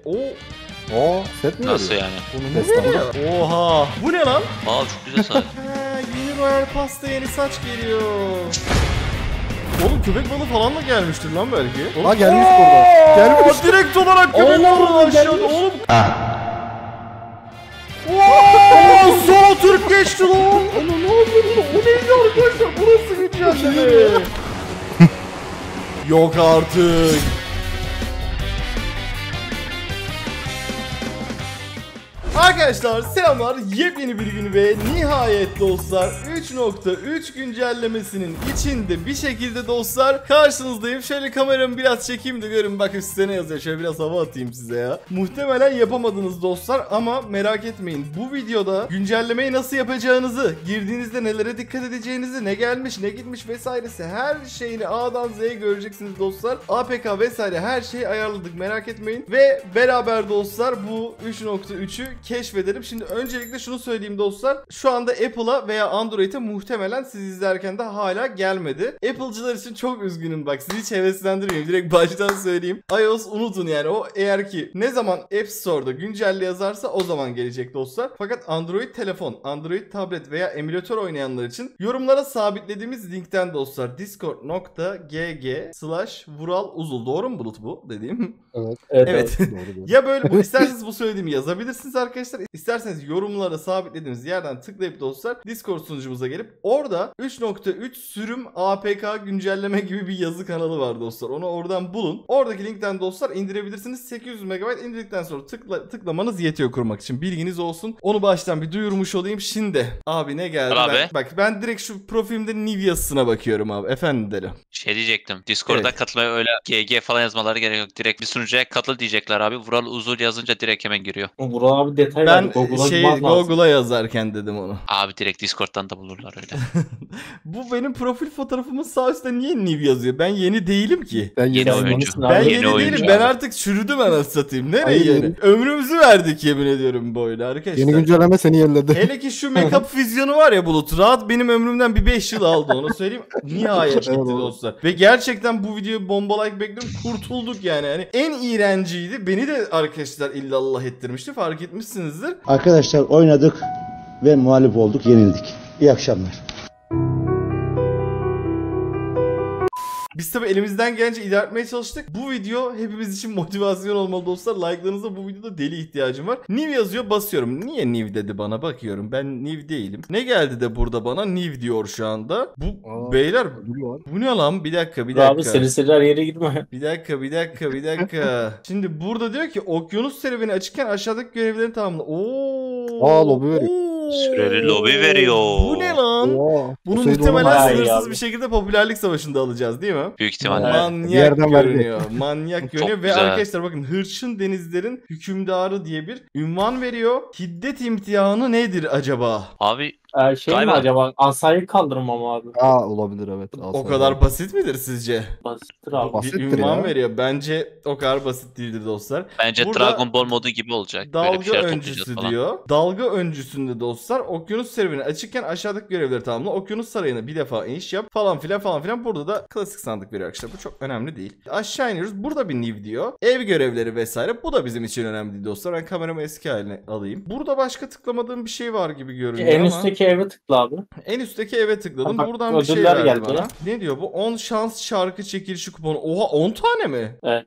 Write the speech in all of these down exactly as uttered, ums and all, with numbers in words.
O Oo, set mi Nasıl veriyor? yani? bunu mu veriyor? Oha. Bu ne lan? Aa çok güzel saç. He, yeni Royal Pasta yeni saç geliyor. Oğlum köpek balığı falan da gelmiştir lan belki. Oğlum, Ha gelmiş burada. Gelmiş. direkt olarak köpek Allah balığı Allah, aşağıda gelmiş. oğlum. Oo, solo Türk geçti lan. Ana ne oldu? O neydi arkadaşlar? Burası güncelleme. Yok artık. Arkadaşlar selamlar, yepyeni bir gün ve nihayet dostlar üç nokta üç güncellemesinin içinde bir şekilde dostlar karşınızdayım. Şöyle kameramı biraz çekeyim de görün, bak üstüne ne yazıyor, şöyle biraz hava atayım size ya. Muhtemelen yapamadınız dostlar ama merak etmeyin, bu videoda güncellemeyi nasıl yapacağınızı, girdiğinizde nelere dikkat edeceğinizi, ne gelmiş ne gitmiş vesairesi her şeyini A'dan Z'ye göreceksiniz dostlar. A P K vesaire her şeyi ayarladık, merak etmeyin ve beraber dostlar bu üç nokta üçü keşfedelim. Şimdi öncelikle şunu söyleyeyim dostlar. Şu anda Apple'a veya Android'e muhtemelen siz izlerken de hala gelmedi. Apple'cılar için çok üzgünüm bak. Sizi hiç heveslendirmeyeyim. Direkt baştan söyleyeyim. iOS unutun yani. O eğer ki ne zaman App Store'da güncelle yazarsa o zaman gelecek dostlar. Fakat Android telefon, Android tablet veya emülatör oynayanlar için yorumlara sabitlediğimiz linkten dostlar discord nokta gg slash vural uzul. Doğru mu Bulut bu dediğim? Evet. Evet. evet. Doğru, doğru. Ya böyle bu, isterseniz bu söylediğimi yazabilirsiniz arkadaşlar. İsterseniz yorumlara sabitlediğimiz yerden tıklayıp dostlar Discord sunucumuza gelip orada üç nokta üç sürüm A P K güncelleme gibi bir yazı kanalı var dostlar. Onu oradan bulun. Oradaki linkten dostlar indirebilirsiniz. sekiz yüz megabayt indirdikten sonra tıkla, tıklamanız yetiyor kurmak için. Bilginiz olsun. Onu baştan bir duyurmuş olayım. Şimdi abi ne geldi? Abi. Ben, bak ben direkt şu profilimde Nivea'sına bakıyorum abi. Efendim derim. Şey diyecektim. Discord'da Evet. katılmaya öyle G G falan yazmaları gerek yok. Direkt bir sunucuya katıl diyecekler abi. Vural Uzul yazınca direkt hemen giriyor. Vural abi detay Ben verdi. Google'a şey bulmak lazım. Google'a yazarken dedim onu. Abi direkt Discord'dan da bulurlar öyle. Bu benim profil fotoğrafımın sağ üstte niye Nive yazıyor? Ben yeni değilim ki. Ben Yeni yeni oyuncu. Oyuncusun Ben abi. yeni, Yeni oyuncu değilim. abi. Ben artık çürüdüm anasını satayım. Nereye Hayır, yeni? yeni. Ömrümüzü verdik yemin ediyorum böyle arkadaşlar. Yeni güncelleme seni yerledi. Hele ki şu make-up vizyonu var ya Bulut. Rahat benim ömrümden bir beş yıl aldı onu söyleyeyim. Nihayet gitti Evet, oğlum. dostlar. Ve gerçekten bu videoyu bomba like bekliyorum. Kurtulduk yani. Hani en iğrenciydi. Beni de arkadaşlar illallah ettirmişti. Fark etmişsinizdir. Arkadaşlar oynadık ve muhalif olduk, yenildik. İyi akşamlar. Biz tabi elimizden gelince ilerletmeye çalıştık. Bu video hepimiz için motivasyon olmalı dostlar. Like'larınıza bu videoda deli ihtiyacım var. Nive yazıyor, basıyorum. Niye Nive dedi bana, bakıyorum. Ben Nive değilim. Ne geldi de burada bana Nive diyor şu anda. Bu Aa, beyler ödül var. bu ne lan? Bir dakika bir Abi dakika. seri seri her yere girme. Bir dakika bir dakika bir dakika. Şimdi burada diyor ki okyanus serüveni açıkken aşağıdaki görevlerini tamamla. Oo. Aa, lobi veriyor. Oo. Süreli lobi veriyor. Bu ne lan? Oo, Bunu o sayıda muhtemelen olamaz. Ay sınırsız abi. bir şekilde popülerlik savaşında alacağız değil mi? Büyük ihtimalle. Evet. Bir Manyak yerden verdi. görünüyor. Manyak görünüyor ve güzel. arkadaşlar bakın hırçın denizlerin hükümdarı diye bir ünvan veriyor. Hiddet imtihanı nedir acaba? Abi Ee, şey Galiba. mi acaba? Asayı kaldırmam abi. Aa, olabilir evet. O Aslında. kadar basit midir sizce? Basittir abi. Bas- Bir Basittir ünvan ya. veriyor. Bence o kadar basit değildir dostlar. bence Burada Dragon Ball modu gibi olacak. Böyle bir Dalga şeyler öncüsü toplayacağız falan. diyor. Dalga öncüsünde dostlar okyanus serüveni açıkken aşağıdaki görevleri tamamla. Okyanus sarayına bir defa iniş yap falan filan falan filan. Burada da klasik sandık veriyor arkadaşlar. Bu çok önemli değil. Aşağı iniyoruz. Burada bir Nive diyor. Ev görevleri vesaire. Bu da bizim için önemli değil dostlar. Ben kameramı eski haline alayım. Burada başka tıklamadığım bir şey var gibi görünüyor En ama. üstteki eve tıkla abi. En üstteki eve tıkladım. Bak, Buradan bir şey ödüller verdi geldi bana. ya. Ne diyor bu? on şans şarkı çekilişi kuponu. Oha on tane mi? Evet.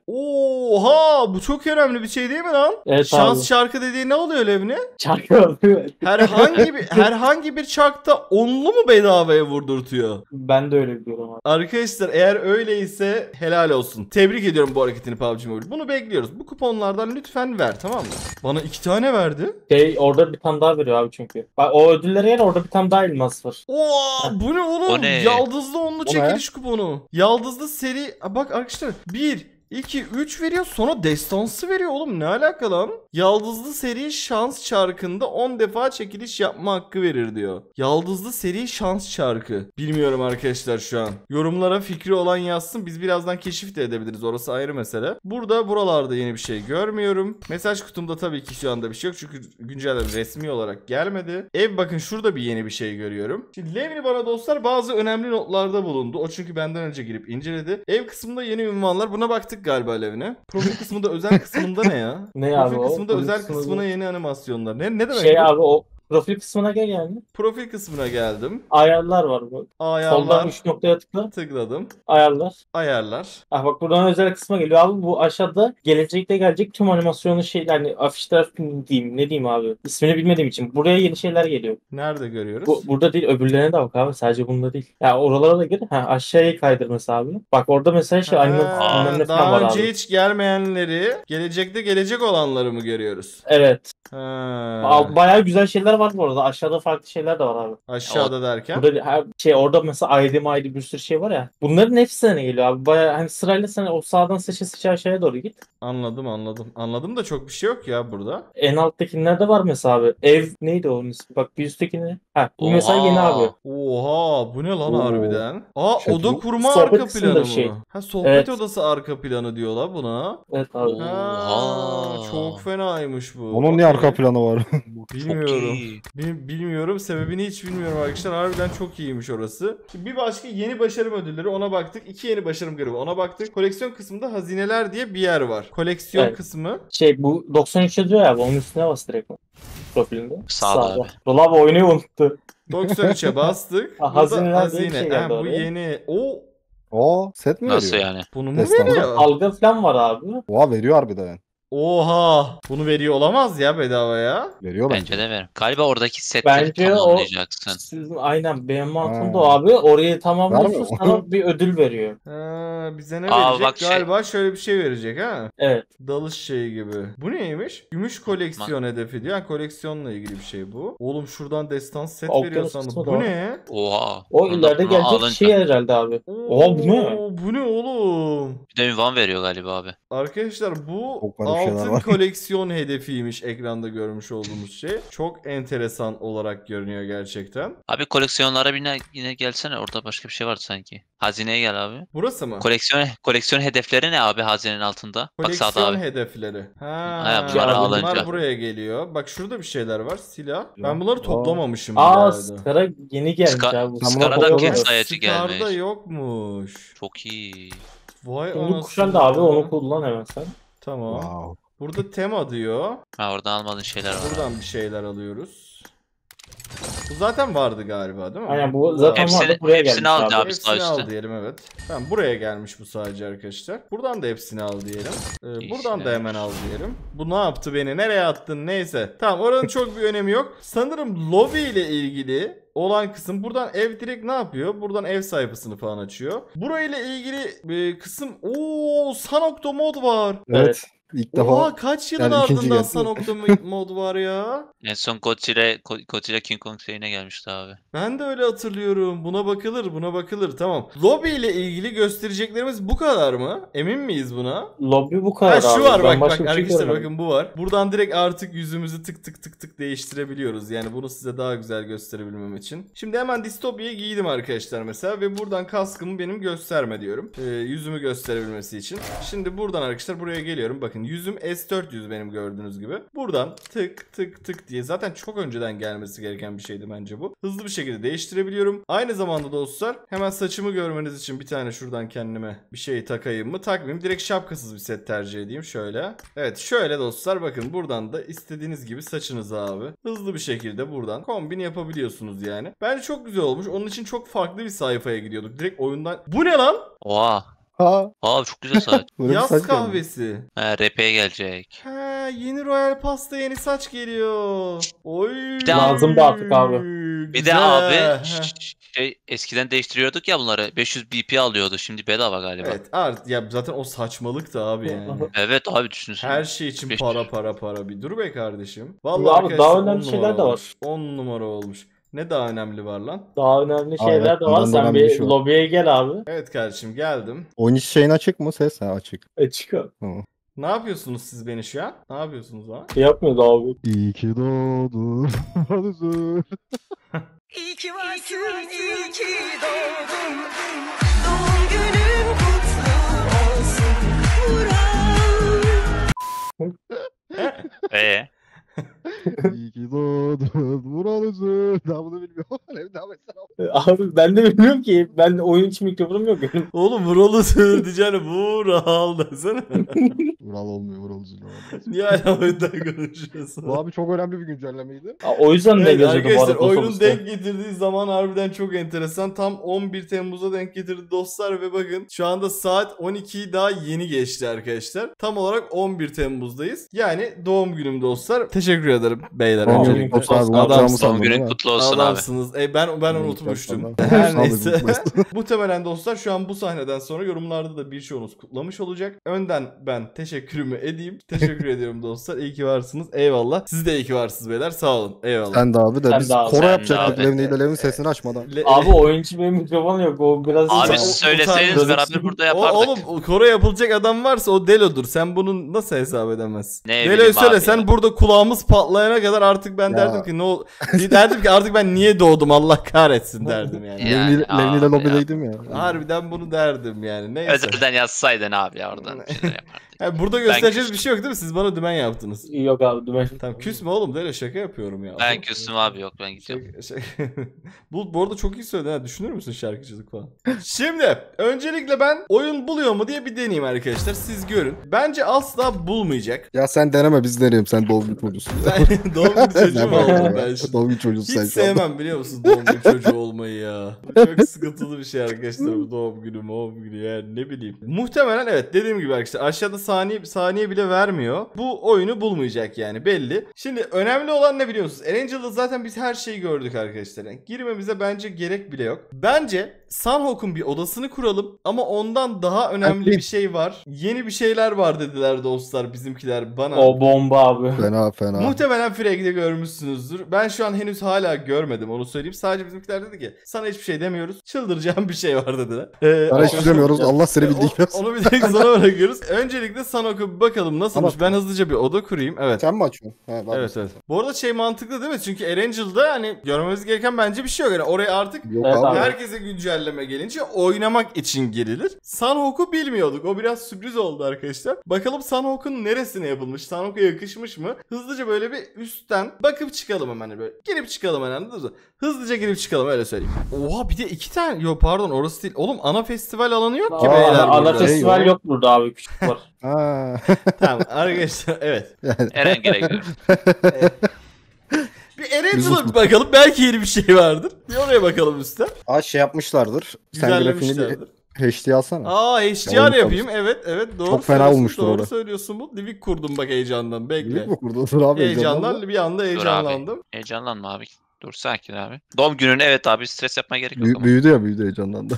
Oha bu çok önemli bir şey değil mi lan? Evet Şans abi. şarkı dediği ne oluyor Levni? Çarkı alıyor. Herhangi bir herhangi bir çarkta onlu mu bedavaya vurdurtuyor? Ben de öyle biliyorum abi. Arkadaşlar eğer öyleyse helal olsun. Tebrik ediyorum bu hareketini P U B G Mobile. Bunu bekliyoruz. Bu kuponlardan lütfen ver, tamam mı? Bana iki tane verdi. Şey orada bir tane daha veriyor abi çünkü. Bak o ödüllere yer orada bir tane daha elmas var. Oo, bu ne oğlum? O ne? Yaldızlı onlu O ne? çekiliş kuponu. Yaldızlı seri. Aa, bak arkadaşlar bir iki üç veriyor, sonra destansı veriyor oğlum, ne alaka lan? Yaldızlı seri şans çarkında on defa çekiliş yapma hakkı verir diyor. Yaldızlı seri şans çarkı. Bilmiyorum arkadaşlar şu an. Yorumlara fikri olan yazsın, biz birazdan keşif de edebiliriz, orası ayrı mesele. Burada buralarda yeni bir şey görmüyorum. Mesaj kutumda tabii ki şu anda bir şey yok çünkü güncelleme resmi olarak gelmedi. Ev bakın şurada bir yeni bir şey görüyorum. Şimdi Levni bana dostlar bazı önemli notlarda bulundu. O çünkü benden önce girip inceledi. Ev kısmında yeni ünvanlar, buna baktık galiba Levni. Profil kısmında özel kısmında ne? ya? Ne Profil abi o? kısmında Profil özel kısmında kısmına bu- yeni animasyonlar. Ne, ne demek Şey bu? abi o profil kısmına gel yani. Profil kısmına geldim. Ayarlar var bu. Soldan Ayarlar. üç noktaya tıkla. Tıkladım. Ayarlar. Ayarlar. Ah bak buradan özel kısma geliyor abi. Bu aşağıda gelecekte gelecek tüm animasyonu şeyler hani afişler diyeyim ne diyeyim abi. İsmini bilmediğim için buraya yeni şeyler geliyor. Nerede görüyoruz? Bu burada değil öbürlerine de bak abi sadece bunda değil. Ya oralara da gir. Ha aşağıya kaydır mesela abi. Bak orada mesela şey Ha, animasyon bilmem ne falan daha var önce abi. hiç gelmeyenleri, gelecekte gelecek olanları mı görüyoruz? Evet. Ha. Al- Bayağı güzel şeyler var bu arada. Aşağıda farklı şeyler de var abi. Aşağıda derken. Burada her şey orada mesela I D M I D bir sürü şey var ya. Bunların hepsi sana geliyor abi. Bayağı hani sırayla sen o sağdan seçe seçe aşağıya doğru git. Anladım anladım. Anladım da çok bir şey yok ya burada. En alttakilerde var mesela abi. Ev neydi onun ismi? Bak bir üsttekine. Ha bu mesela yeni abi. Oha bu ne lan Oo. harbiden? Aa Şey, oda bu kurma sohbet arka kısmında planı bir şey. mı? Ha sohbet Evet. odası arka planı diyorlar buna. Evet abi. Oo. Ha, Oha. çok fenaymış bu. Onun niye Okey. arka planı var? Bilmiyorum. Çok iyi. Bil- bilmiyorum. Sebebini hiç bilmiyorum arkadaşlar. Harbiden çok iyiymiş orası. Şimdi bir başka yeni başarım ödülleri ona baktık. İki yeni başarım grubu ona baktık. Koleksiyon kısmında hazineler diye bir yer var. Koleksiyon Evet. kısmı. Şey bu doksan üç yazıyor ya. Onun üstüne bas direkt. Profilinde. Sağda abi. Dolap oyunu unuttu. doksan üçe bastık. Ha, Burada hazineler diye bir şey Ha, geldi bu oraya. yeni. O O set mi Nasıl veriyor? yani? bunu mu Destan. veriyor? Algı falan var abi. Oha veriyor harbiden. Oha. Bunu veriyor olamaz ya bedava ya. Veriyor bence. Bence de ver. Galiba oradaki setleri Bence o tamamlayacaksın. sizin aynen benim mantığımda Ha. o abi. Orayı tamamlıyorsun Vermiyor mu? sana bir ödül veriyor. Ha, bize ne Aa, verecek? bak şey- Galiba şöyle bir şey verecek ha. Evet. Dalış şeyi gibi. Bu neymiş? Gümüş koleksiyon hedefi diyor. Yani koleksiyonla ilgili bir şey bu. Oğlum şuradan destans set Okyanus veriyor sandım. kısmı da Bu var. ne? Oha. O Bunu da- ileride bunu gelecek alınca- şey herhalde abi. Oha, bu ne? Oo, Bu ne oğlum? Bir de ünvan veriyor galiba abi. Arkadaşlar bu Çok garip şeyler altın var. koleksiyon hedefiymiş ekranda görmüş olduğumuz şey. Çok enteresan olarak görünüyor gerçekten. Abi koleksiyonlara bir ne- yine gelsene. Orada başka bir şey vardı sanki. Hazineye gel abi. Burası mı? Koleksiyon koleksiyon hedefleri ne abi hazinenin altında? Bak sağda Koleksiyon abi. hedefleri. Ha, Ha, bunları bunlar alınca. buraya geliyor. Bak şurada bir şeyler var. Silah. Ben Ya. bunları Aa. toplamamışım. Aa herhalde. Skara yeni gelmiş Ska- abi. bu. Sen buna Skara'da koyalım. kim Evet, sayacı Scar'da gelmiş. yokmuş. Çok iyi. Vay Bunu anasını. kuşan da abi onu kullan hemen sen. Tamam. Wow. Burada tema diyor. Ha oradan almadığın şeyler var. Buradan bir şeyler alıyoruz. Bu zaten vardı galiba değil mi? Aynen bu zaten Hepsini- vardı buraya hepsini gelmiş aldı abi. abi. Hepsini sağ al üstte. diyelim evet. Tamam buraya gelmiş bu sadece arkadaşlar. Buradan da hepsini al diyelim. Ee, buradan da İşler. hemen al diyelim. Bu ne yaptı beni? Nereye attın? Neyse. Tamam oranın çok bir önemi yok. Sanırım lobi ile ilgili olan kısım buradan ev direkt ne yapıyor? Buradan ev sayfasını falan açıyor. Burayla ilgili e, kısım ooo Sanokto mod var. Evet. Evet. İlk defa Oha kaç yılın yani ikinci ardından geldi. Sanokto mod var ya? En son Godzilla, Godzilla King Kong şeyine gelmişti abi. Ben de öyle hatırlıyorum. Buna bakılır, buna bakılır. Tamam. Lobby ile ilgili göstereceklerimiz bu kadar mı? Emin miyiz buna? Lobby bu kadar Ha şu abi. var Ben bak bak başka bir şey arkadaşlar görmedim. bakın bu var. Buradan direkt artık yüzümüzü tık tık tık tık değiştirebiliyoruz. Yani bunu size daha güzel gösterebilmem için. Şimdi hemen distopya'yı giydim arkadaşlar mesela ve buradan kaskımı benim gösterme diyorum. Ee, yüzümü gösterebilmesi için. Şimdi buradan arkadaşlar buraya geliyorum. Bakın yüzüm S dört yüz benim gördüğünüz gibi. Buradan tık tık tık diye zaten çok önceden gelmesi gereken bir şeydi bence bu. Hızlı bir şekilde değiştirebiliyorum. Aynı zamanda dostlar hemen saçımı görmeniz için bir tane şuradan kendime bir şey takayım mı? Takmayayım. Direkt şapkasız bir set tercih edeyim şöyle. Evet şöyle dostlar bakın buradan da istediğiniz gibi saçınızı abi hızlı bir şekilde buradan kombin yapabiliyorsunuz yani. Bence çok güzel olmuş. Onun için çok farklı bir sayfaya gidiyorduk. Direkt oyundan. Bu ne lan? Oha. Ha, Abi çok güzel saç. böyle bir Yaz saç geldi. kahvesi. ha, R P'ye gelecek. Ha, yeni Royal Pasta yeni saç geliyor. Oy. Bir de Lazım da artık abi. Bir de Güzel. abi Heh. ş- şey eskiden değiştiriyorduk ya bunları. beş yüz B P alıyordu. Şimdi bedava galiba. Evet, Evet art ya zaten o saçmalık da abi yani. abi düşünsene. Her şey için Beş- para para para bir dur be kardeşim. Abi Vallahi daha arkadaşlar önemli on şeyler numara de var. olmuş. on numara olmuş. Ne daha önemli var lan? Daha önemli Aa, şeyler evet, de var. bundan da Sen önemli bir bir şey var. lobiye gel abi. Evet kardeşim geldim. Oyun içi şeyin açık mı? Ses ha, açık. E çıkar. Tamam. Ne yapıyorsunuz siz beni şu an? Ne yapıyorsunuz ha? Şey yapmıyordu abi. İyi ki doğdun. İyi ki varsın, iyi ki doğdun. Doğum günün kutlu olsun. Vural. Ee, İyi ki doğdun Vural Üzül. Daha bunu bilmiyorum. Ne devam etsene. Abi ben de bilmiyorum ki. Ben oyun için mikrofonum yok benim. Oğlum Vural'ı söyleyeceğine Vural desene. Vural olmuyor Vural Üzül. Niye hala oyundan konuşuyorsun? Bu abi çok önemli bir güncellemeydi. Aa, o yüzden de Evet, yazıyordu bu arkadaşlar arada. oyunun otobüste. denk getirdiği zaman harbiden çok enteresan. Tam on bir Temmuz'a denk getirdi dostlar ve bakın şu anda saat on ikiyi daha yeni geçti arkadaşlar. Tam olarak on bir Temmuz'dayız. Yani doğum günüm dostlar. Teşekkür ederim beyler. Doğum öncelikle. günün kutlu abi, Adamsın. unutacağımı Doğum sandım, değil günün mi? kutlu olsun abi. Adamsınız. E ben ben Doğum unutmuştum. günün Her kutlu olsun. neyse. Unutmuştum. Muhtemelen dostlar şu an bu sahneden sonra yorumlarda da birçoğunuz kutlamış olacak. Önden ben teşekkürümü edeyim. Teşekkür ediyorum dostlar. İyi ki varsınız. Eyvallah. Siz de iyi ki varsınız beyler. Sağ olun. Eyvallah. Sen de abi de Sen biz de abi. koro Sen de yapacaktık abi. Levni ile Levni sesini açmadan. Le- Abi oyun için benim mikrofonum yok. O biraz... Abi O- söyleseydiniz utandı. beraber burada O, yapardık. oğlum o koro yapılacak adam varsa o Delo'dur. Sen bunu nasıl hesap edemezsin? Ne Delo'yu bileyim söyle abi sen ya. burada kulağımız patlayana kadar artık ben Ya. derdim ki ne ol derdim ki artık ben niye doğdum Allah kahretsin derdim yani. Ya. Levni, Yani Levni ile abi lobideydim ya. Harbiden bunu derdim yani. Neyse. Özelden yazsaydın abi ya oradan bir şeyler yapardık. Yani burada göstereceğiz küstüm. bir şey yok değil mi? Siz bana dümen yaptınız. Yok abi dümen. Tamam küsme oğlum Delo şaka yapıyorum ya. Ben küstüm abi yok ben gidiyorum. Şaka- şaka- bu, bu arada çok iyi söyledin ha. Düşünür müsün şarkıcılık falan? Şimdi öncelikle ben oyun buluyor mu diye bir deneyeyim arkadaşlar. Siz görün. Bence asla bulmayacak. Ya sen deneme biz deneyelim. Sen doğum günü çocuğusun. Ben doğum günü çocuğu mu oldum ben şimdi? Doğum günü çocuğusun Hiç sen şu anda. sevmem biliyor musun doğum günü çocuğu olmayı ya. Çok sıkıntılı bir şey arkadaşlar bu doğum günü doğum günü yani ne bileyim. Muhtemelen evet dediğim gibi arkadaşlar aşağıda saniye saniye bile vermiyor. Bu oyunu bulmayacak yani belli. Şimdi önemli olan ne biliyor musunuz? Erangel'da zaten biz her şeyi gördük arkadaşlar. Yani girmemize bence gerek bile yok. Bence Sanhok'un bir odasını kuralım ama ondan daha önemli bir şey var. Yeni bir şeyler var dediler dostlar bizimkiler bana. O bomba abi. Fena fena. Muhtemelen Frag'de görmüşsünüzdür. Ben şu an henüz hala görmedim onu söyleyeyim. Sadece bizimkiler dedi ki sana hiçbir şey demiyoruz. Çıldıracağım bir şey var dediler. Ee, Sana hiçbir şey demiyoruz. Allah seni bildiği gibi. o- Onu bir tek sana bırakıyoruz. Öncelikle Sanok'a bir bakalım nasılmış. Tamam. Ben hızlıca bir oda kurayım. Evet. Sen mi açıyorsun? He, var Evet mı? evet. Bu arada şey mantıklı değil mi? Çünkü Erangel'da hani görmemiz gereken bence bir şey yok. Yani oraya artık Yok Evet abi. abi. herkese güncelleme gelince oynamak için girilir. Sanhok'u bilmiyorduk. O biraz sürpriz oldu arkadaşlar. Bakalım Sanhok'un neresine yapılmış? Sanhok'a yakışmış mı? Hızlıca böyle bir üstten bakıp çıkalım hemen böyle. Girip çıkalım hemen. Anladınız mı? Hızlıca girip çıkalım öyle söyleyeyim. Oha bir de iki tane. Yok pardon orası değil. Oğlum ana festival alanı yok ki Aa, beyler Ana burada. festival Eyvah. yok burada abi. Küçük var. Ha. Tamam arkadaşlar evet. Eren gerek yok. Bir Erangel'a bir bakalım. Belki yeni bir şey vardır. Bir oraya bakalım üstten. Aa şey yapmışlardır. Sen grafiğini Güzellemişlerdir. bir H D alsana. Aa H D Oyun R yapayım. Evet evet doğru Çok fena söylüyorsun, olmuştur Doğru orada. söylüyorsun bu. Livik kurdum bak heyecandan. Bekle. Büyük mü kurdun? Dur abi. Heyecandan bir anda Dur abi. heyecanlandım. Heyecanlanma abi. Dur sakin abi. Doğum günün evet abi stres yapmaya gerek yok Büyü- ama. büyüdü ya büyüdü heyecanlandı.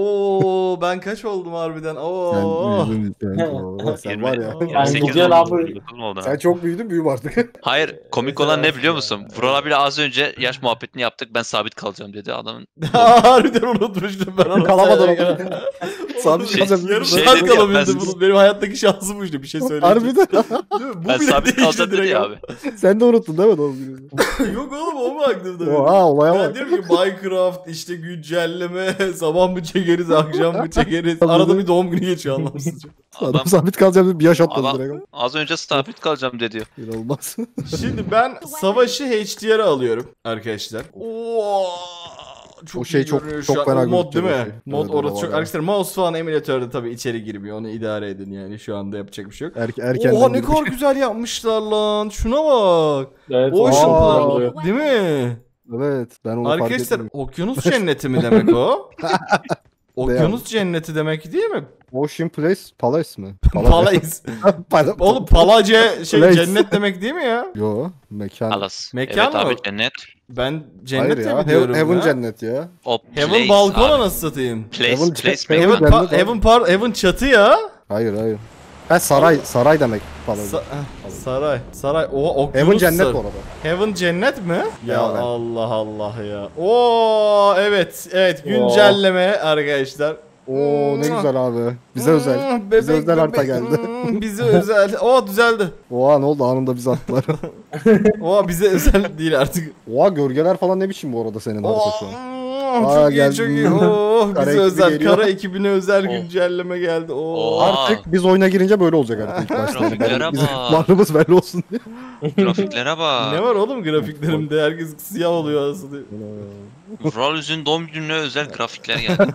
Oo ben kaç oldum harbiden. Sen Oo. büyüdün sen. Oo, sen Yirmi- var ya. Yani Yani sekiz güzel oldu, abi. dokuz mu oldu Sen abi? çok büyüdün büyüm artık. Hayır komik olan ne biliyor musun? Vural abiyle az önce yaş muhabbetini yaptık ben sabit kalacağım dedi adamın. Harbiden unutmuştum ben onu. Kalamadı Sayarken. ama. Sabit Şey- kalacağım. Yarım Şey saat dedi ya, kalabildim. ben- Bunun benim hayattaki şansım buydu bir şey söyleyecek. Harbiden. Değil mi? Bu Ben bile sabit değişti kalacağım dedi direkt ya ama. abi. Sen de unuttun değil mi doğum gününü? Yok oğlum o mu aklımda benim? Oha olaya Ben bak. diyorum ki Minecraft işte güncelleme sabah mı çekeriz akşam mı çekeriz arada bir doğum günü geçiyor anlamsızca. Adam Adam sabit kalacağım dedi bir yaş atladı Adam- direkt. az önce sabit kalacağım dedi. İnanılmaz. Şimdi ben savaşı H D R'a alıyorum arkadaşlar. Oo, çok O şey iyi çok- görünüyor çok şu an. fena O mod değil mi? gözüküyor o şey. Mod Evet, o orası var çok ya. arkadaşlar mouse falan emülatörde tabii içeri girmiyor onu idare edin yani şu anda yapacak bir şey yok. Erken, erken Oha ne kadar güzel yapmışlar lan şuna bak. Evet. Ocean Aa. Plan oluyor. değil mi? Evet ben onu fark Arkadaşlar ettim. okyanus cenneti mi demek o? Okyanus cenneti demek değil mi? Ocean Place Palace mi? Palace. Palace. Oğlum Palace şey Place. cennet demek değil mi ya? Yo mekan. Alas. Mekan evet mı? abi cennet. Ben Hayır cennet ya. mi diyorum Heaven, Heaven ya? cennet ya. O Heaven place balkon abi. anasını satayım. Place, Heaven- place, Heaven- Heaven, cennet pa- abi. Heaven, par Heaven çatı ya. Hayır hayır. Ha saray saray demek Palace. Sa- heh, saray. Saray. O okyanus. Heaven cennet sar- bu arada. Heaven cennet mi? Ya Ya ben- Allah Allah ya. Oo evet evet güncelleme arkadaşlar. Oo ne güzel abi. Bize özel. Hmm, Bize bebek, özel harita bebek, geldi. hmm, bize özel. Oo düzeldi. Oha ne oldu anında bizi attılar. Oo bize özel değil artık. Oha gölgeler falan ne biçim bu arada senin harita şu an. Oo, Oh, Aa, çok iyi geldi. çok iyi. Oh, Kara bize ekibi özel geliyor. kara ekibine özel Oh. güncelleme geldi. Oh. Oha. Artık biz oyuna girince böyle olacak artık ilk başta. Grafiklere Bizim bak. varlığımız belli olsun diye. Grafiklere bak. Ne var oğlum grafiklerimde herkes siyah oluyor aslında. Vural Üz'ün doğum gününe özel grafikler geldi.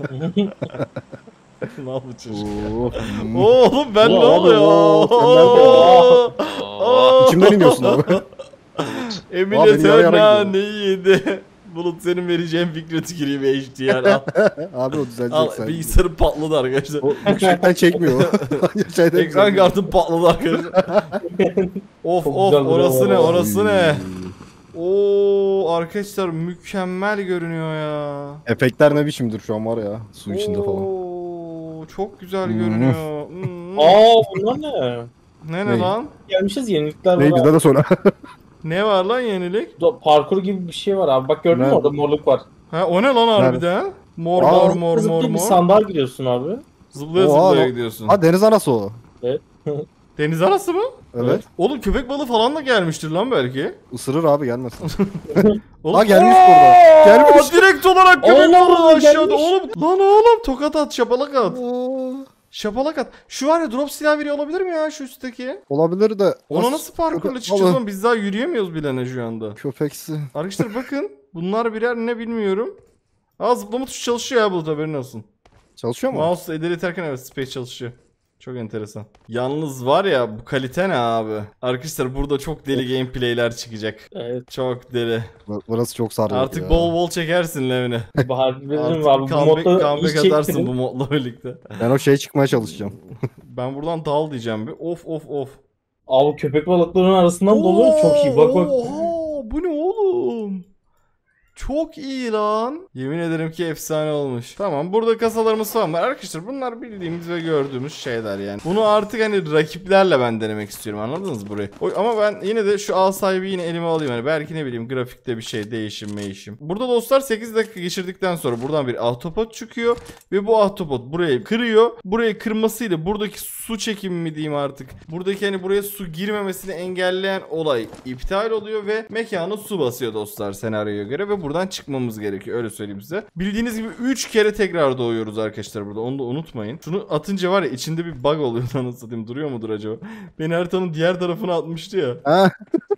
Ne yapacağız? Oo. Oğlum ben ne Oo, oluyor? oo, sen Oo. Oo. İçimden iniyorsun abi. Bulut. Aa, beni Emülatör yara yara naneyi yedi. Bulut senin vereceğin fikre tüküreyim H D R al. Abi o düzelecek Al sen. bilgisayarım patladı arkadaşlar. O yüksekten çekmiyor. Şeyden Ekran çekmiyor. kartım patladı arkadaşlar. Of Çok of güzel duruyor orası ne valla. orası ne? Oo arkadaşlar mükemmel görünüyor ya. Efektler ne biçimdir şu an var ya. Su içinde falan. Oo çok güzel Hmm. görünüyor. Hmm. Aa bunlar ne? Ne ne Ne? lan? Gelmişiz yenilikler Ney var. bize de söyle. Ne var lan yenilik? Do- Parkur gibi bir şey var abi. Bak gördün mü Nerede? orada morluk var. Ha o ne lan harbiden? Mor Aa, mor mor mor Zıplayıp bir mor. sandığa giriyorsun abi. Zıplaya Oha, zıplaya o- gidiyorsun. Ha deniz anası o. Deniz arası mı? Evet. Oğlum köpek balığı falan da gelmiştir lan belki. Isırır abi gelmesin. Oğlum, Ha, gelmiş Aa, burada. Gelmiş. Direkt olarak köpek Allah, balığı aşağıda. gelmiş. Oğlum lan oğlum tokat at şapalak at. Şapalak at. Şu var ya drop silah veriyor olabilir mi ya şu üstteki? Olabilir de. Ona nasıl parkurla köpek çıkacağız balığı. oğlum? Biz daha yürüyemiyoruz bile ne şu anda. Köpeksi. Arkadaşlar bakın. Bunlar birer ne bilmiyorum. Aa zıplama tuşu çalışıyor ya Bulut haberin olsun. Çalışıyor mu? Mouse ileri iterken evet space çalışıyor. Çok enteresan. Yalnız var ya bu kalite ne abi? Arkadaşlar burada çok deli gameplay'ler çıkacak. Evet. Çok deli. Bu- Burası çok sarıyor Artık ya. bol bol çekersin Levni. Bahar veririm Artık abi. Bu comeback, modda comeback iş atarsın çektirin. bu modla birlikte. Ben o şeye çıkmaya çalışacağım. Ben buradan dal diyeceğim bir. Of of of. Abi köpek balıklarının arasından doluyor. Çok iyi. Bak bak. Oha, bu ne oğlum? Çok iyi lan. Yemin ederim ki efsane olmuş. Tamam burada kasalarımız falan var. Arkadaşlar bunlar bildiğimiz ve gördüğümüz şeyler yani. Bunu artık hani rakiplerle ben denemek istiyorum anladınız burayı. O, ama ben yine de şu al sahibi yine elime alayım. Hani belki ne bileyim grafikte bir şey değişim meyişim. Burada dostlar sekiz dakika geçirdikten sonra buradan bir ahtapot çıkıyor. Ve bu ahtapot burayı kırıyor. Burayı kırmasıyla buradaki su çekimi mi diyeyim artık. Buradaki hani buraya su girmemesini engelleyen olay iptal oluyor ve mekanı su basıyor dostlar senaryoya göre ve buradan çıkmamız gerekiyor öyle söyleyeyim size. Bildiğiniz gibi üç kere tekrar doğuyoruz arkadaşlar burada onu da unutmayın. Şunu atınca var ya içinde bir bug oluyor anasını satayım duruyor mudur acaba? Beni haritanın diğer tarafına atmıştı ya. Ha?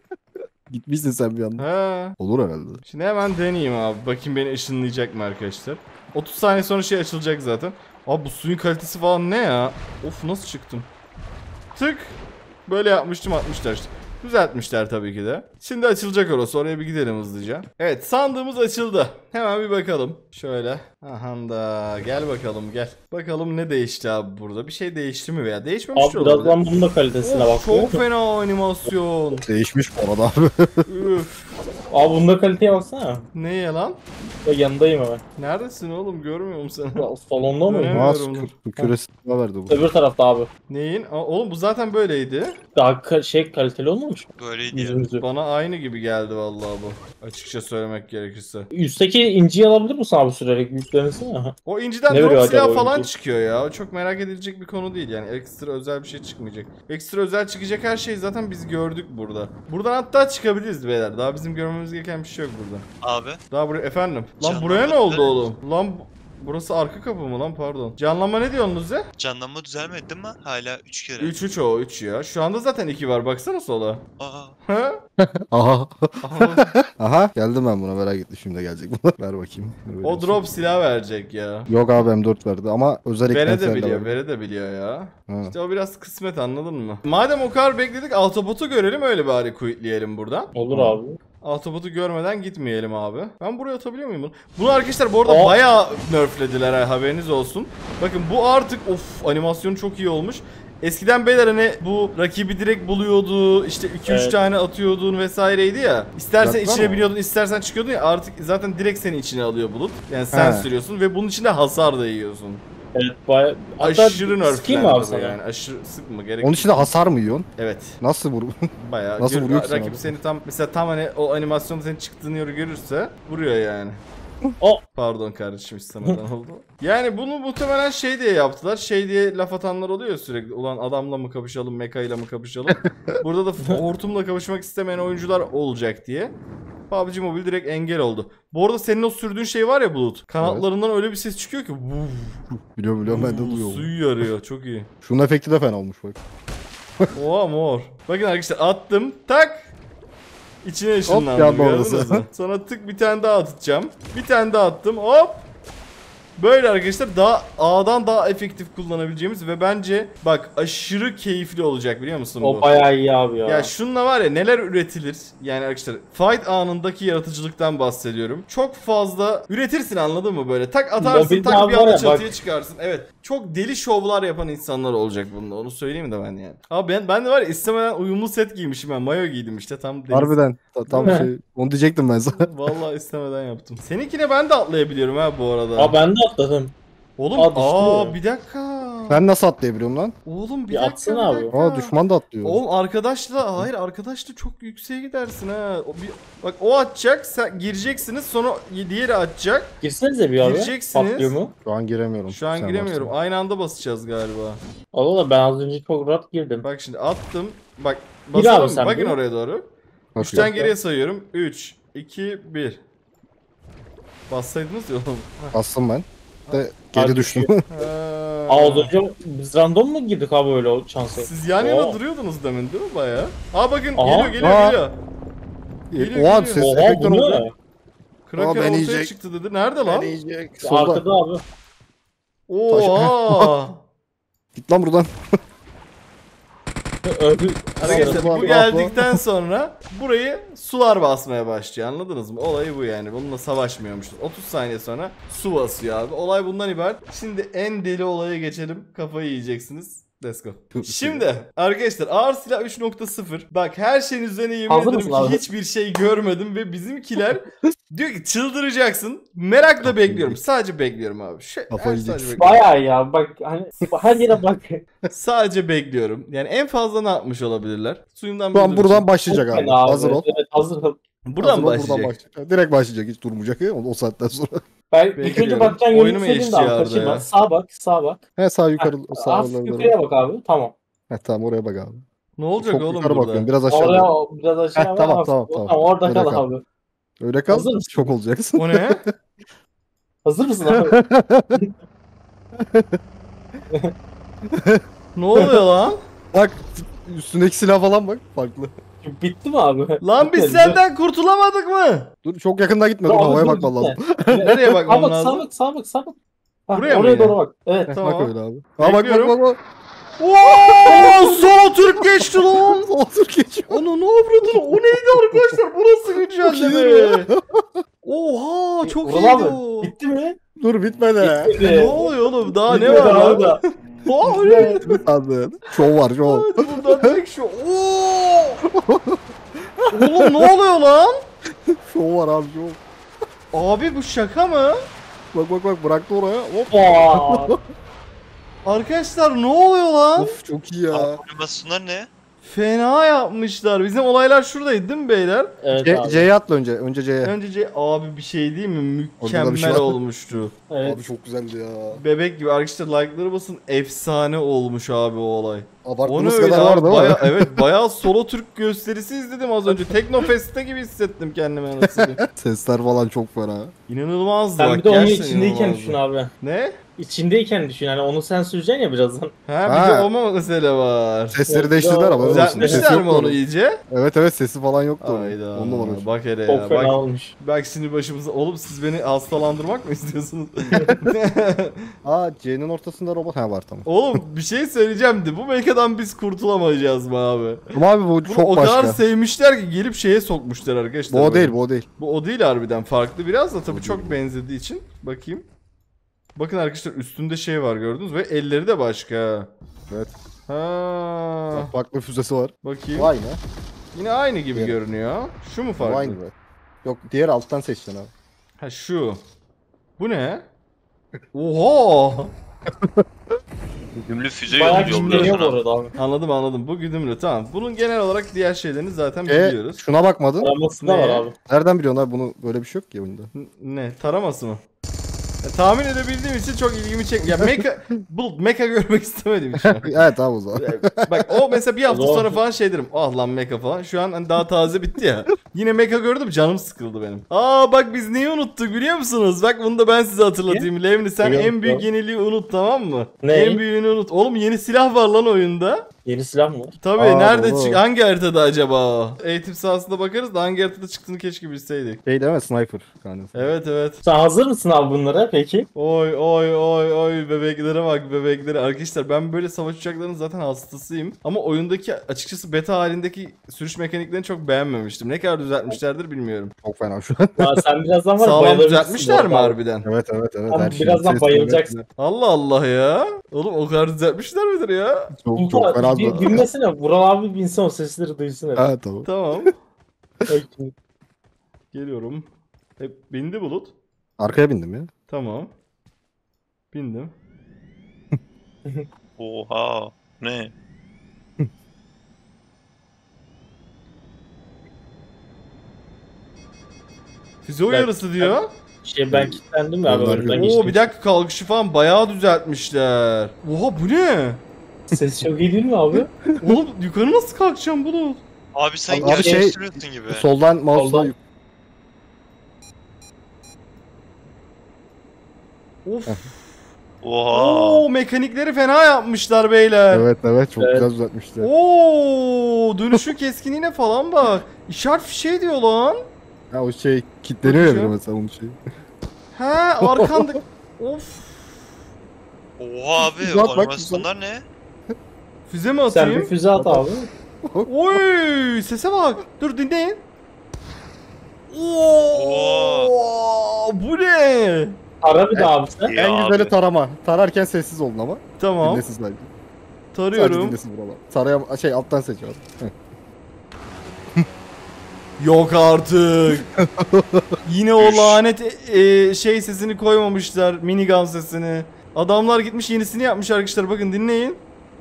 Gitmişsin sen bir anda. Ha. Olur herhalde. Şimdi hemen deneyeyim abi. Bakayım beni ışınlayacak mı arkadaşlar. otuz saniye sonra şey açılacak zaten. Abi bu suyun kalitesi falan ne ya? Of nasıl çıktım? Tık. Böyle yapmıştım atmışlar işte. Düzeltmişler tabii ki de. Şimdi açılacak orası. Oraya bir gidelim hızlıca. Evet sandığımız açıldı. Hemen bir bakalım. Şöyle. Aha da gel bakalım gel. Bakalım ne değişti abi burada. Bir şey değişti mi veya değişmemiş Abi de olabilir. birazdan bunun da kalitesine Of, bak. çok fena animasyon. Değişmiş bu arada abi. Üf. Abi bunda kaliteye baksana. Ne ya lan? Ya yanındayım hemen. Neredesin oğlum? Görmüyorum seni. Ya, salonda mı? Öyle mi? Mouse Bilmiyorum. kü- küresi verdi bu. Öbür tarafta abi. Neyin? Aa, oğlum bu zaten böyleydi. Daha ka- şey kaliteli olmamış mı? Böyleydi ya. Yüzümüzü. Bana aynı gibi geldi vallahi bu. Açıkça söylemek gerekirse. Üstteki inciyi alabilir misin abi sürerek? Yüklenesene. O inciden Ne drop veriyor silah acaba o falan inci? çıkıyor ya. O çok merak edilecek bir konu değil yani. Ekstra özel bir şey çıkmayacak. Ekstra özel çıkacak her şeyi zaten biz gördük burada. Buradan hatta çıkabiliriz beyler. Daha bizim görmemiz gereken bir şey yok burada. Abi. Daha buraya efendim. Lan Canlanma buraya ne oldu düzelmedi. oğlum? Lan bu- burası arka kapı mı lan pardon. Canlanma ne diyorsunuz ya? Canlanma düzelmedi mi? Hala üç kere. üç üç o üç ya. Şu anda zaten iki var baksana sola. Aa. Ha? Aha. Aha. Aha. Geldim ben buna merak ettim şimdi de gelecek buna. Ver bakayım. Ver O drop silah verecek ya. Yok abi M dört verdi ama özel Vere de eklentilerle biliyor, verdi. Vere de biliyor ya. Ha. İşte o biraz kısmet anladın mı? Madem o kadar bekledik Autobot'u görelim öyle bari quitleyelim buradan. Olur abi. Autobot'u görmeden gitmeyelim abi. Ben buraya atabiliyor muyum bunu? Bunu arkadaşlar bu arada Aa. bayağı nerflediler ha, haberiniz olsun. Bakın bu artık of animasyonu çok iyi olmuş. Eskiden beyler hani bu rakibi direkt buluyordu işte iki üç Evet. tane atıyordun vesaireydi ya. İstersen Yaptılar içine mı? biniyordun istersen çıkıyordun ya artık zaten direkt seni içine alıyor Bulut. Yani sen He. sürüyorsun ve bunun içinde hasar da yiyorsun. Evet baya... Hatta Aşırı sıkayım nerflendi mı abi bu sana? yani aşırı sıkma gerek. Onun içinde hasar mı yiyorsun? Evet. Nasıl vur? Bayağı Nasıl gör- vuruyor ki sana rakip bu? seni tam mesela tam hani o animasyonda senin çıktığın yeri görürse vuruyor yani. O Pardon kardeşim istemeden oldu. Yani bunu muhtemelen şey diye yaptılar. Şey diye laf atanlar oluyor sürekli. Ulan adamla mı kapışalım, mekayla mı kapışalım? Burada da hortumla kapışmak istemeyen oyuncular olacak diye. P U B G Mobile direkt engel oldu. Bu arada senin o sürdüğün şey var ya Bulut. Kanatlarından öyle bir ses çıkıyor ki. Vuv, Biliyorum biliyorum ben de vuv, duyuyorum. Suyu yarıyor. Çok iyi. Şunun efekti de fena olmuş bak. Oha mor. Bakın arkadaşlar attım. Tak. İçine ışınlandım. yandı Gördünüz orası. mü? Sonra tık bir tane daha atacağım. Bir tane daha attım. Hop. Böyle arkadaşlar daha A'dan daha efektif kullanabileceğimiz ve bence bak aşırı keyifli olacak biliyor musun O bu? bayağı iyi abi ya. Ya şununla var ya neler üretilir yani arkadaşlar fight anındaki yaratıcılıktan bahsediyorum. Çok fazla üretirsin anladın mı böyle tak atarsın Mobilde tak abi bir var anda ya, çatıya bak. çıkarsın. Evet çok deli şovlar yapan insanlar olacak bunda onu söyleyeyim de ben yani. Abi ben, ben de var ya istemeden uyumlu set giymişim ben mayo giydim işte tam deniz. Harbiden. Ta- tam Değil şey. Onu diyecektim ben sana. Vallahi istemeden yaptım. Seninkine ben de atlayabiliyorum ha bu arada. Aa ben de atladım. Oğlum Aa, düştü aa ya. bir dakika. Ben nasıl atlayabiliyorum lan? Oğlum bir Ya dakika atsana bir abi. dakika. Aa düşman da atlıyor. Oğlum arkadaşla hayır arkadaşla çok yükseğe gidersin ha. O bir, bak o atacak sen gireceksiniz sonra diğeri atacak. Girsenize bir abi. Gireceksiniz. Patlıyor mu? Şu an giremiyorum. Şu an Sen giremiyorum. varsın. Aynı anda basacağız galiba. Allah Allah ben az önce çok rahat girdim. Bak şimdi attım. Bak Bir basalım. abi sen Bakın bir. oraya doğru. Bakıyorum. üçten geriye sayıyorum. üç, iki, bir. Bassaydınız ya oğlum. Bastım ben. De geri Hadi düştüm. Ha. Aa az önce biz random mu girdik abi öyle o şansa? Siz yan yana Oo. duruyordunuz demin değil mi baya? Aa bakın Aha. geliyor geliyor Aa. geliyor. Geliyor, Oha geliyor. ses Oha efektten bu oldu. ne? Kraken Aa, ben ortaya yiyecek. çıktı dedi. Nerede lan? Solda. Arkada abi. Oha. Git lan buradan. Öldü. Arkadaşlar Abla, bu abla. geldikten sonra burayı sular basmaya başlıyor anladınız mı? Olayı bu yani. Bununla savaşmıyormuşuz. otuz saniye sonra su basıyor abi. Olay bundan ibaret. Şimdi en deli olaya geçelim. Kafayı yiyeceksiniz. Let's go. Şimdi arkadaşlar ağır silah üç nokta sıfır. Bak her şeyin üzerine yemin Hazır ederim mısın ki abi? hiçbir şey görmedim ve bizimkiler diyor ki çıldıracaksın. Merakla bekliyorum. Sadece bekliyorum abi. Şey, Kafayı sadece yiyeceksin. bekliyorum. Bayağı ya bak hani her yere bak. Sadece bekliyorum. Yani en fazla ne yapmış olabilirler? Suyundan Şu an bildirim buradan için. başlayacak Çok abi. fena abi. Hazır ol. Evet hazır ol. Buradan Hazır ol, başlayacak. Buradan başlayacak. Direkt başlayacak. Hiç durmayacak ya o, o saatten sonra. Ben ilk Bekliyorum. önce bakacağın yönünü Oyunu mu söyleyeyim de eşliyor abi arada kaçırma. ya? Sağa bak sağa bak. He sağ yukarı Heh, sağ Az oralara. yukarıya bak abi tamam. He tamam oraya bak abi. Ne olacak Çok oğlum yukarı burada? bakıyorum. Biraz aşağı. Oraya bak. biraz aşağı Heh, bak. tamam, Tamam, tamam, tamam. Orada Öyle kal kal. abi. Öyle kal. Hazır mısın? Şok olacaksın. O ne? Hazır mısın abi? Ne oluyor lan? Bak üstündeki silah falan bak farklı. Bitti mi abi? Lan biz Bitti. senden kurtulamadık mı? Dur çok yakından gitme dur Abi, havaya dur, bakman gitme. lazım. Nereye Sağa bakmam bak sağa lazım? bak sağa bak sağa bak. Ha, Buraya mı oraya yine? doğru bak. Evet. Heh, Tamam. Bak öyle abi. Aa bak bak Bekliyorum. bak bak. Oo, solo Türk geçti lan. Otur geçiyor. Onu ne avradın? O neydi arkadaşlar? Burası güncelleme. Oha çok Ulan iyiydi abi, o. Bitti mi? Dur bitmedi. Bitti. Ne oluyor oğlum? Daha ne Bitmedi var abi lan? da. Oha öyle. Sandın. Şov var şov. Evet, buradan direkt şu. Oo. Oğlum ne oluyor lan? Şov var abi şov. Abi bu şaka mı? Bak bak bak bıraktı oraya. Hop. Aa, Arkadaşlar ne oluyor lan? Of çok iyi ya. Animasyonlar ne? Fena yapmışlar. Bizim olaylar şuradaydı değil mi beyler? evet C- abi. C'ye atla önce. Önce C'ye. Önce C- abi bir şey değil mi? Orada da bir Mükemmel şey var. olmuştu. Evet. Abi çok güzeldi ya. Bebek gibi arkadaşlar like'ları basın. Efsane olmuş abi o olay. Onu Abarttığımız öyle kadar var abi. değil mi? Baya, evet bayağı solo Türk gösterisi izledim az önce. Teknofest'te gibi hissettim kendimi anasını. Sesler falan çok fena. İnanılmazdı Sen bak. bir de onun gerçekten içindeyken inanılmazdı. düşün abi. Ne? İçindeyken düşün yani onu sen süreceksin ya birazdan. Ha bir Ha. de o mu mesele var? Sesleri Evet, değiştirdiler ama. güzel- olsun. Sesi Düzeltmişler mi yoktu onu onun. iyice? Evet evet sesi falan yoktu. onun. Hayda. On numara. Bak hele Çok ya. fena Bak, olmuş. bak şimdi başımıza. Oğlum siz beni hastalandırmak mı istiyorsunuz? Aa C'nin ortasında robot. Ha var tamam. Oğlum bir şey söyleyeceğim de bu mekadan biz kurtulamayacağız mı abi? Ama abi bu Bunu çok o başka. kadar sevmişler ki gelip şeye sokmuşlar arkadaşlar. Bu o böyle. değil bu o değil. Bu o değil harbiden farklı biraz da tabii O çok değil. benzediği için. Bakayım. Bakın arkadaşlar üstünde şey var gördünüz ve elleri de başka. Evet. Ha. Bak, farklı füzesi var. Bakayım. Bu aynı. Yine aynı gibi Diğeri. görünüyor. Şu mu Bu farklı? aynı be. Yok diğer alttan seçeceksin abi. Ha şu. Bu ne? Oha! Güdümlü füze Bayağı yolluyorsun kilitleniyor bu abi. arada abi. Anladım anladım. Bu güdümlü tamam. Bunun genel olarak diğer şeylerini zaten E biliyoruz. şuna bakmadın. Araması da Ne? var abi. Nereden biliyorsun abi bunu böyle bir şey yok ki oyunda. N- ne? Taraması mı? Ya, tahmin edebildiğim için çok ilgimi çek. Ya mecha, Bulut mecha görmek istemedim şu an. Evet tamam o zaman. Bak o mesela bir hafta O zaman- sonra falan şey derim. Ah lan mecha falan. Şu an hani daha taze bitti ya. Yine mecha gördüm canım sıkıldı benim. Aa bak biz neyi unuttuk biliyor musunuz? Bak bunu da ben size hatırlatayım. Levni sen Yok, en büyük yok. yeniliği unut tamam mı? Ne? En büyüğünü unut. Oğlum yeni silah var lan oyunda. Yeni silah mı var? Tabii Aa, nerede doğru. çık hangi haritada acaba? Eğitim sahasında bakarız da hangi haritada çıktığını keşke bilseydik. Şey değil mi? Sniper. Yani. Evet evet. Sen hazır mısın abi bunlara peki? Oy oy oy oy bebeklere bak bebeklere. Arkadaşlar ben böyle savaş uçaklarının zaten hastasıyım. Ama oyundaki açıkçası beta halindeki sürüş mekaniklerini çok beğenmemiştim. Ne kadar düzeltmişlerdir bilmiyorum. Çok fena şu an. Ya sen birazdan var ya Sağlam bayılabilirsin düzeltmişler bu mi arada. harbiden? Evet evet evet. Abi her şey. birazdan Ses, bayılacaksın. evet. Allah Allah ya. Oğlum o kadar düzeltmişler midir ya? Çok çok fena. Bir, dinlesene Vural abi binsin o sesleri duysun hep. Evet tamam. Tamam. Bak şimdi. Geliyorum. Hep bindi Bulut. Arkaya bindim ya. Tamam. Bindim. Oha. Ne? Füze Ben- uyarısı diyor. Şey ben kilitlendim ya abi Onlar önümden görüyor. geçtim. Oo bir dakika kalkışı falan bayağı düzeltmişler. Oha bu ne? Ses çok iyi değil mi abi? Oğlum yukarı nasıl kalkacağım Bulut? Abi sen Abi şey- gerçekleştiriyorsun gibi. Soldan mouse'la Soldan. Of. Oha. Oo mekanikleri fena yapmışlar beyler. Evet evet çok Evet. güzel düzeltmişler. Oo dönüşün keskinliğine falan bak. İşaret fişeği diyor lan. Ya o şey kilitleniyor ya bir de Bakacağım. mesela onun şeyi. He arkanda. Of. Oha abi Güzel, bak, animasyonlar ne? Füze mi Sen bir atayım? füze at abi. Oy sese bak. Dur dinleyin. Oo bu ne? Ara bir de abi sen. Ya En güzeli abi. tarama. Tararken sessiz olun ama. Tamam. Dinlesin sadece. Sadece Tarıyorum. dinlesin buralar. Taraya şey alttan seç abi. Heh. Yok artık. Yine o lanet e, şey sesini koymamışlar. Minigun sesini. Adamlar gitmiş yenisini yapmış arkadaşlar. Bakın dinleyin.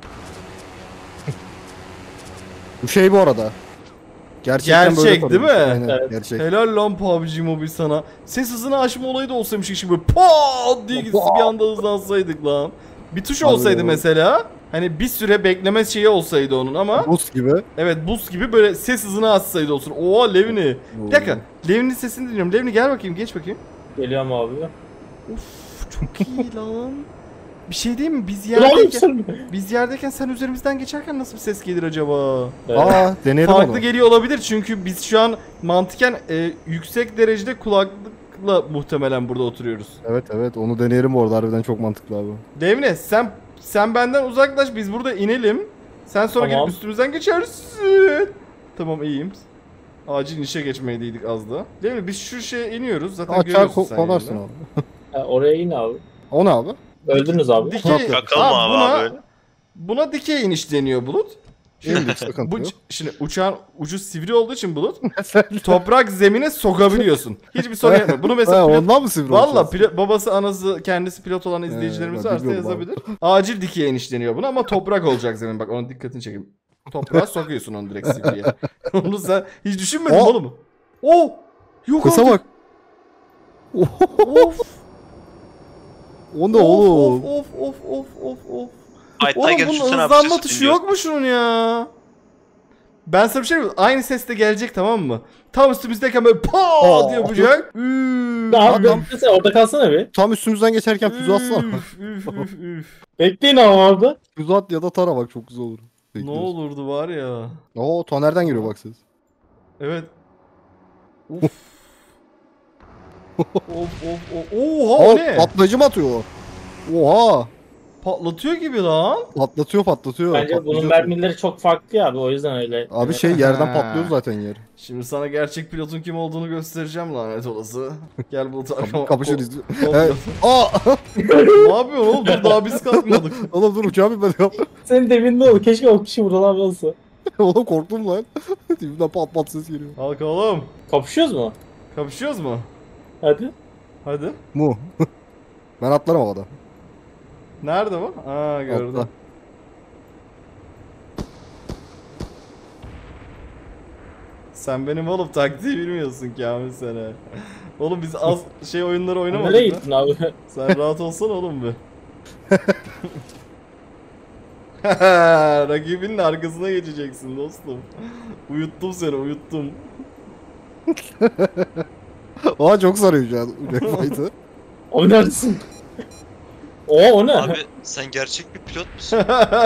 Bu şey bu arada. Gerçekten böyle Gerçek, değil mi? tarıyor. Aynen, Evet. gerçek. Helal lan P U B G Mobile sana. Ses hızını aşma olayı da olsaymış şimdi böyle pat diye gitsin bir anda hızlansaydık lan. Bir tuş Abi, olsaydı o- mesela. Hani bir süre bekleme şeyi olsaydı onun ama. Boost gibi. Evet buz gibi böyle ses hızını açsaydı olsun. Oha Levni. Bir dakika. Levni'nin sesini dinliyorum. Levni gel bakayım geç bakayım. Geliyorum abi. Of çok iyi lan. Bir şey değil mi? Biz Bravo yerdeyken, sen. biz yerdeyken sen üzerimizden geçerken nasıl bir ses gelir acaba? Aa deneyelim Farklı onu. geliyor olabilir çünkü biz şu an mantıken e, yüksek derecede kulaklıkla muhtemelen burada oturuyoruz. Evet evet onu deneyelim orada harbiden çok mantıklı abi. Devne sen sen benden uzaklaş biz burada inelim. Sen sonra Tamam. gelip üstümüzden geçersin. Tamam iyiyim. Acil inişe geçmeydiydik az da. Devne biz şu şeye iniyoruz zaten Açar görüyorsun sen konarsın yerinde. abi. Ha, oraya in abi. O ne abi? Öldünüz abi. Dikey, Yok, yok. Bakalım Aa, abi buna, abi. buna dikey iniş deniyor Bulut. İndik sıkıntı Bu, yok. şimdi uçağın ucu sivri olduğu için Bulut toprak zemine sokabiliyorsun. Hiçbir sorun yapma. Bunu mesela Ha, pilot- ondan mı sivri Valla olacağız? pilo- babası anası kendisi pilot olan izleyicilerimiz Ee, ben varsa bilmiyorum yazabilir. Acil dikey iniş deniyor buna ama toprak olacak zemin. Bak onun dikkatini çekeyim. Toprağa sokuyorsun onu direkt sivriye. Onu sen hiç düşünmedin mi O- oğlum? Oh! Yok Kısa artık. bak. Of! O ne Of oğlum? of of of of of. Fight'ta Oğlum gel bunun sürsene abi. hızlanma ses tuşu dinliyoruz. yok mu şunun ya? Ben sana bir şey diyeyim mi? Aynı sesle gelecek tamam mı? Tam üstümüzdeyken böyle paaa Aa. diye yapacak. Üf, Abi Adam- mesela orada kalsana bir. Tam üstümüzden geçerken füze atsana. üf, üf, üf, üf. Bekleyin abi orada. Füze at ya da tara bak çok güzel olur. Ne Bekliyoruz. olurdu var ya. Oo tonerden geliyor bak ses. Evet. Uf. of of of. Oha o Aa, ne? patlayıcı mı atıyor o? Oha. Patlatıyor gibi lan. Patlatıyor patlatıyor. Bence patlayıcı bunun atıyor. mermileri çok farklı ya abi o yüzden öyle. Abi şey yerden patlıyor zaten yer. Şimdi sana gerçek pilotun kim olduğunu göstereceğim lanet olası. Gel Bulut arkama. Kapışırız. Ko- Evet. ko- Aa! Ne yapıyorsun oğlum? Dur daha biz kalkmadık. Oğlum dur uçağa binmedim. Senin demin ne oldu? Keşke o kişi Vural abi olsa. Oğlum korktum lan. Dibimden pat pat ses geliyor. Kalk oğlum. Kapışıyoruz mu? Kapışıyoruz mu? Hadi. Hadi. Mu. Ben atlarım havada. Nerede bu? Aa gördüm. Atla. Sen benim oğlum taktiği bilmiyorsun Kamil sene. Oğlum biz az şey oyunları oynamadık Nereye mı? gittin abi? Sen rahat olsana oğlum bir. Rakibinin arkasına geçeceksin dostum. Uyuttum seni, uyuttum. Oha çok sarıyor şu an uçak fight'ı. O neredesin? Oo o ne? Abi sen gerçek bir pilot musun?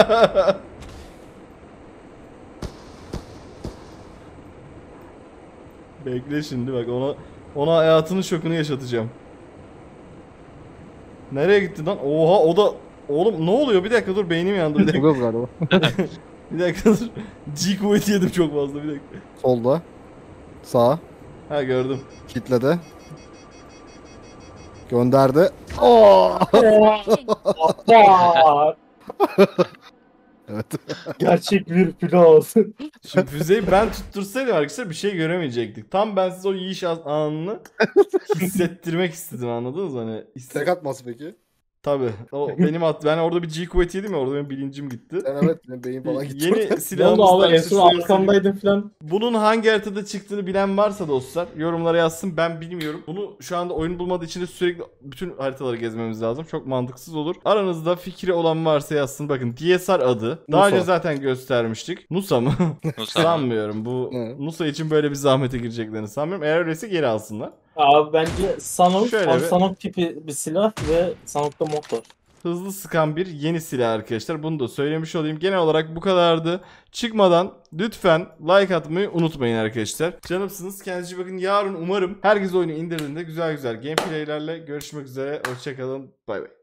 Bekle şimdi bak ona ona hayatının şokunu yaşatacağım. Nereye gitti lan? Oha o da oğlum ne oluyor? Bir dakika dur beynim yandı bir Bu dakika. gaz galiba. Bir dakika dur. G kuvveti yedim çok fazla bir dakika. Solda. Sağ. Ha gördüm. Kitledi. Gönderdi. Oo! Aa, Evet. gerçek bir pilot. Şimdi füzeyi ben tuttursaydım arkadaşlar bir şey göremeyecektik. Tam ben size o yiyiş anını hissettirmek istedim anladınız mı? Hani hisse- Tek atması peki. Tabii. O benim at ben orada bir G kuvveti yedim ya orada benim bilincim gitti. Sen evet benim beyin falan gitti. Yeni Ne oldu silahımız abi? En arkadaşlar son şuraya arkamdaydın falan. Bunun hangi haritada çıktığını bilen varsa dostlar yorumlara yazsın, ben bilmiyorum. Bunu şu anda oyun bulmadığı için de sürekli bütün haritaları gezmemiz lazım. Çok mantıksız olur. Aranızda fikri olan varsa yazsın. Bakın D S R adı. Daha Nusa. önce zaten göstermiştik. Nusa mı? Nusa. Sanmıyorum. Bu Evet. Nusa için böyle bir zahmete gireceklerini sanmıyorum. Eğer öyleyse geri alsınlar. Abi bence Sanok, Şöyle tam bir- Sanok tipi bir silah ve Sanok'ta mod var. Hızlı sıkan bir yeni silah arkadaşlar. Bunu da söylemiş olayım. Genel olarak bu kadardı. Çıkmadan lütfen like atmayı unutmayın arkadaşlar. Canımsınız. Kendinize iyi bakın. Yarın umarım herkes oyunu indirdiğinde güzel güzel gameplaylerle görüşmek üzere. Hoşçakalın. Bay bay.